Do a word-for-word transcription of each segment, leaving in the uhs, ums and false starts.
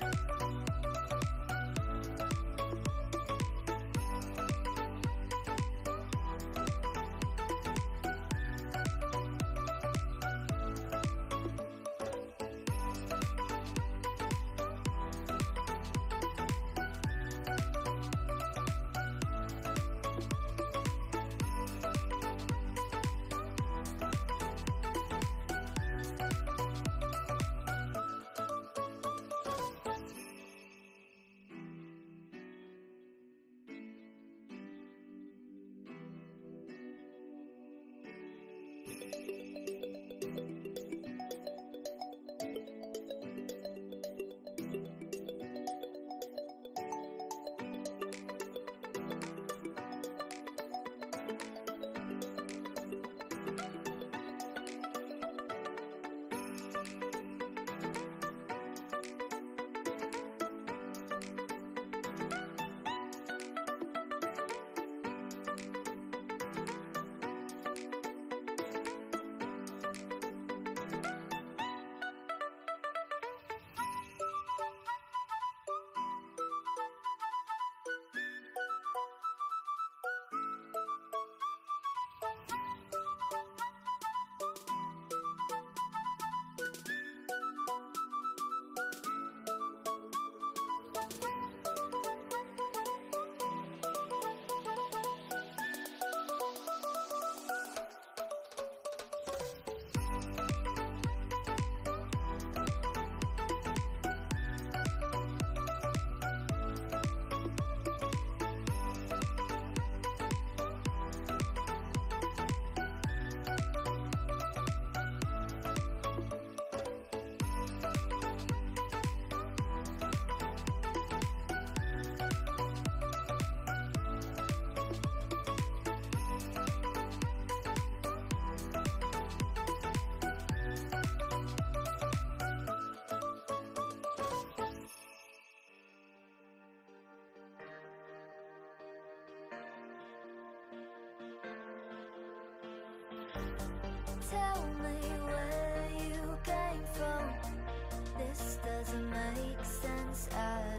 Tell me where you came from. This doesn't make sense at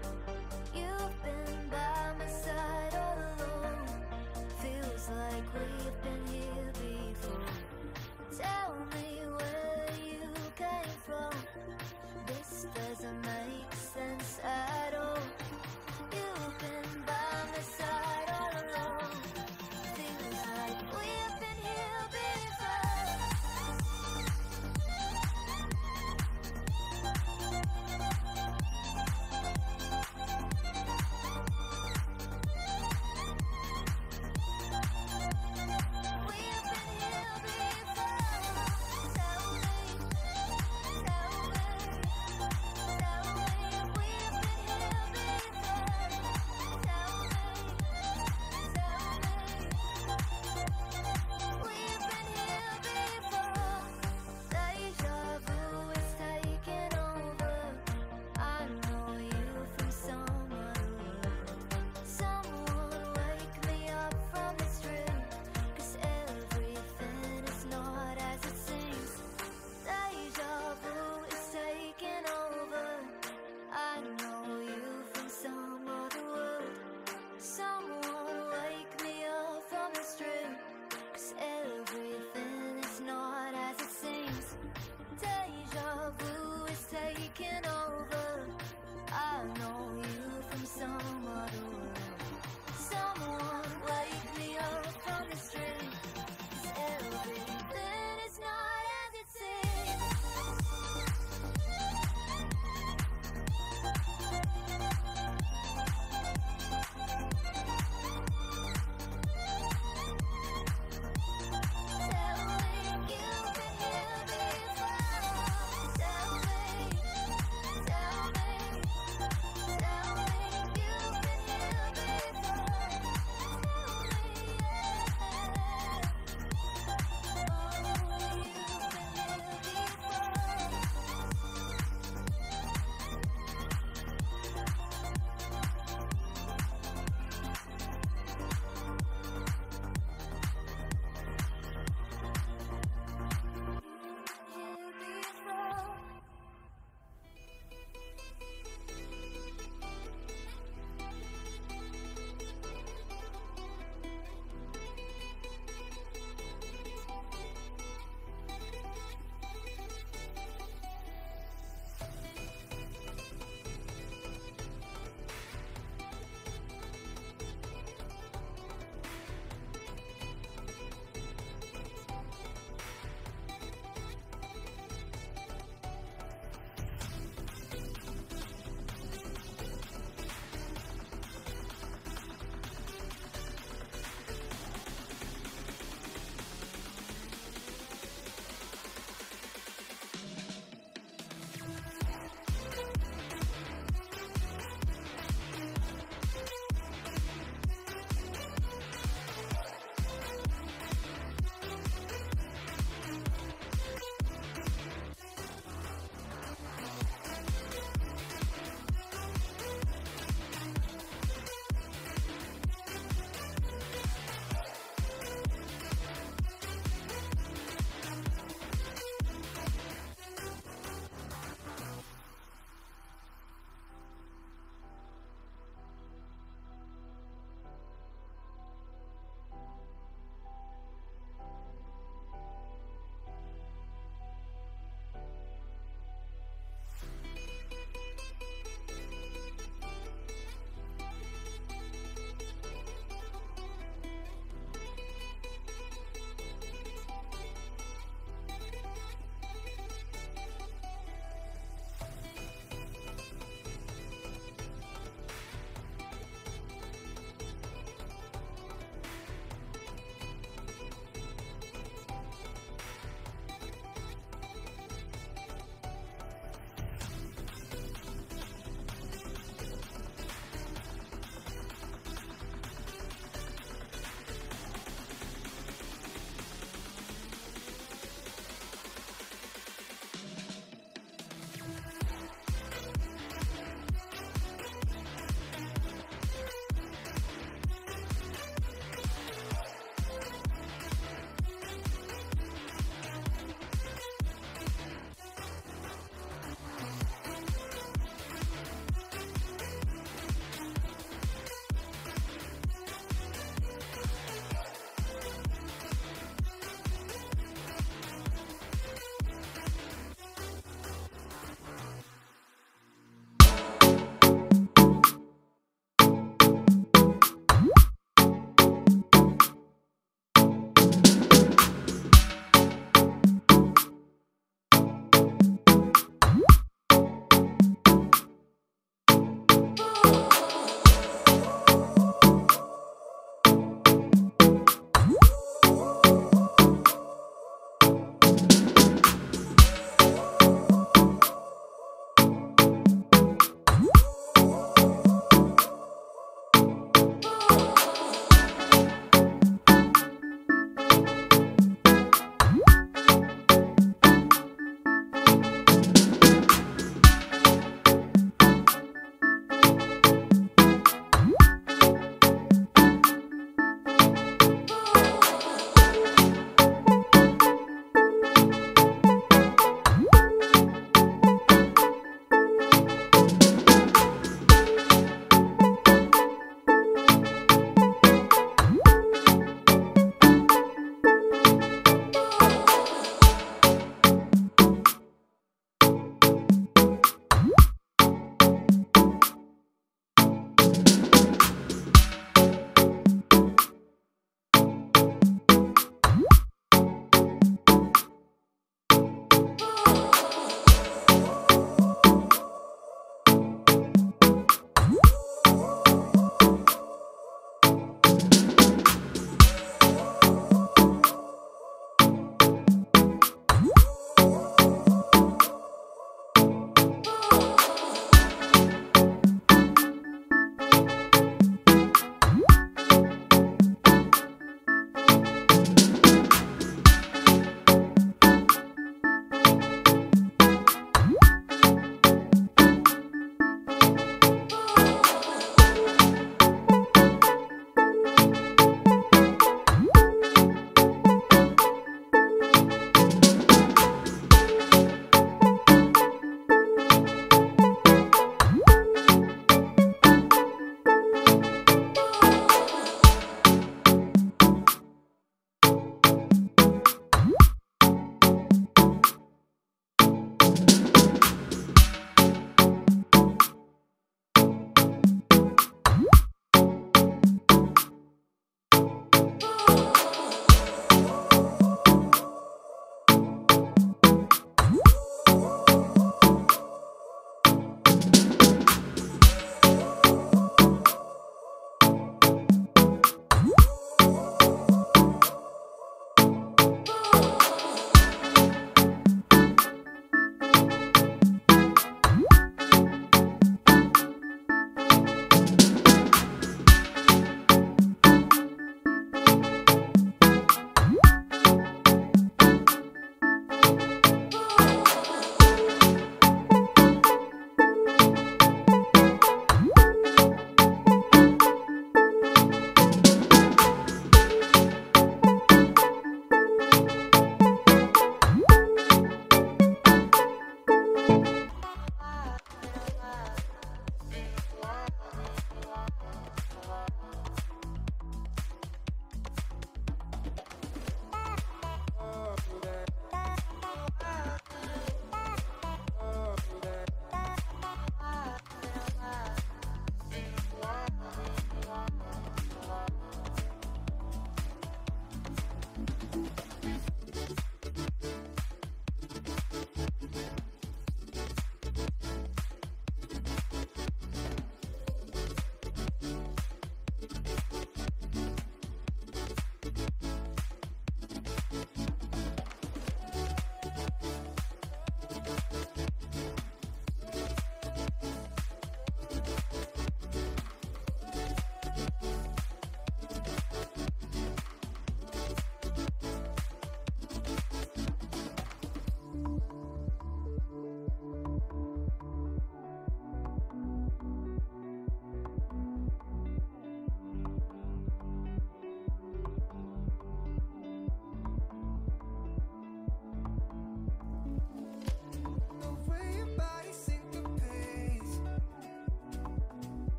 all. You've been by my side all along. Feels like we've been here before. Tell me where you came from. This doesn't make sense at all. You've been by my side all along. Feels like we've been here before.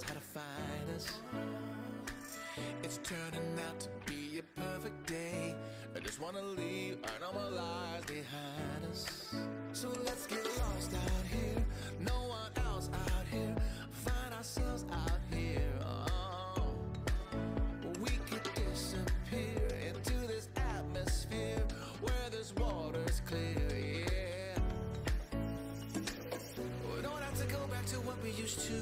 how to find us. It's turning out to be a perfect day. I just wanna leave our normal lives behind us. So let's get lost out here, no one else out here. Find ourselves out here. Oh, we could disappear into this atmosphere where this water's clear. Yeah, we don't have to go back to what we used to.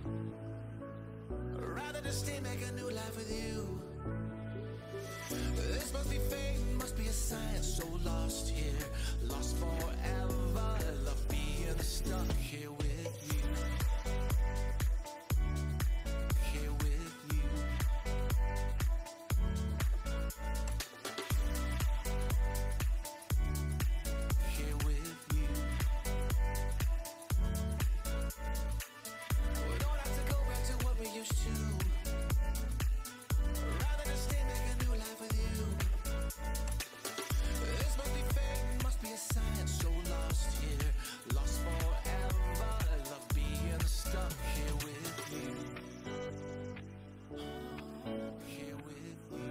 Rather just stay, make a new life with you. This must be fate, must be a sign. So lost here, lost forever. Love being stuck here with you. Here with you. Here with you. We don't have to go back to what we used to. Rather just stay, make a new life with you. This must be fate, must be a sign. So lost here, lost forever. Love being stuck here with you. Here with you.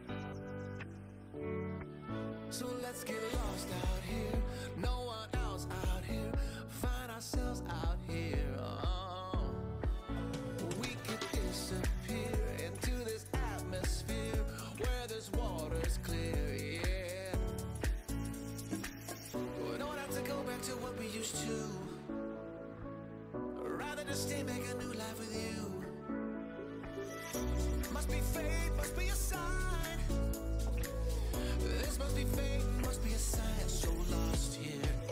So let's get lost out here, no one else out here. Find ourselves out here. Oh, we could disappear into this atmosphere where this water's clear. Yeah, we don't have to go back to what we used to. Rather just stay, make a new life with you. Must be fate, must be a sign. This must be fate, must be a sign. So lost here,